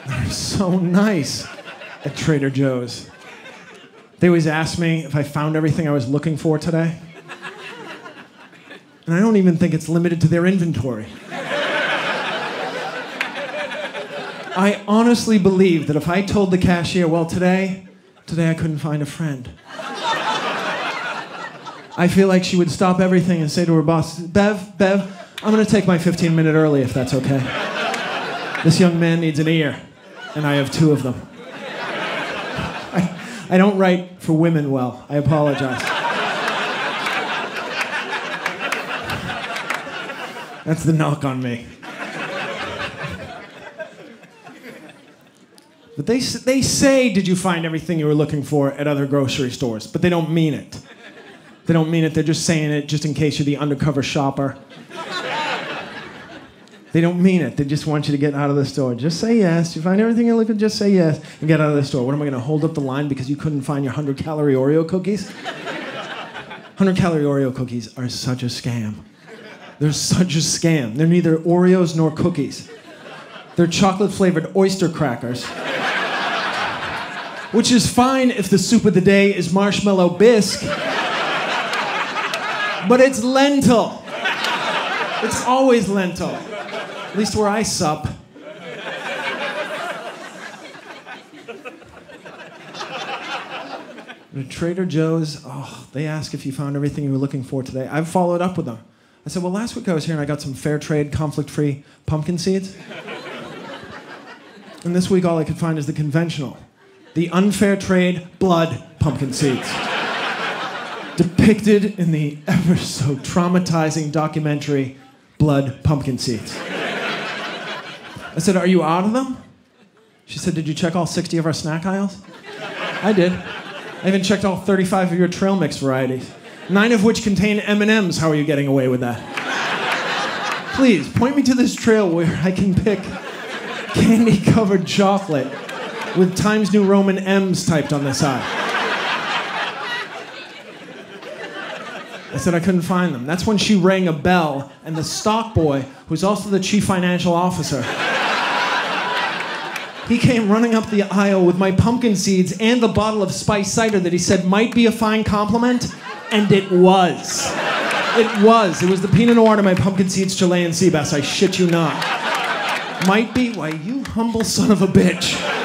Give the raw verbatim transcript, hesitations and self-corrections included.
They're so nice at Trader Joe's. They always ask me if I found everything I was looking for today. And I don't even think it's limited to their inventory. I honestly believe that if I told the cashier, well, today, today I couldn't find a friend, I feel like she would stop everything and say to her boss, Bev, Bev, I'm gonna take my fifteen minute early if that's okay. This young man needs an ear, and I have two of them. I, I don't write for women well. I apologize. That's the knock on me. But they, they say, did you find everything you were looking for at other grocery stores? But they don't mean it. They don't mean it. They're just saying it just in case you're the undercover shopper. They don't mean it. They just want you to get out of the store. Just say yes. You find everything you're looking for, just say yes and get out of the store. What am I going to hold up the line because you couldn't find your one hundred calorie Oreo cookies? one hundred calorie Oreo cookies are such a scam. They're such a scam. They're neither Oreos nor cookies. They're chocolate-flavored oyster crackers. Which is fine if the soup of the day is marshmallow bisque. But it's lentil. It's always lentil. At least where I sup. At Trader Joe's, oh, they ask if you found everything you were looking for today. I've followed up with them. I said, well, last week I was here and I got some fair trade, conflict-free pumpkin seeds. And this week all I could find is the conventional. The unfair trade blood pumpkin seeds. Depicted in the ever so traumatizing documentary, Blood Pumpkin Seeds. I said, are you out of them? She said, did you check all sixty of our snack aisles? I did. I even checked all thirty-five of your trail mix varieties. Nine of which contain M and M's. How are you getting away with that? Please, point me to this trail where I can pick candy-covered chocolate with Times New Roman M's typed on the side. I said I couldn't find them. That's when she rang a bell, and the stock boy, who's also the chief financial officer, he came running up the aisle with my pumpkin seeds and the bottle of spiced cider that he said might be a fine compliment, and it was. It was. It was the Pinot Noir to my pumpkin seeds, Chilean sea bass. I shit you not. Might be? Why, you humble son of a bitch.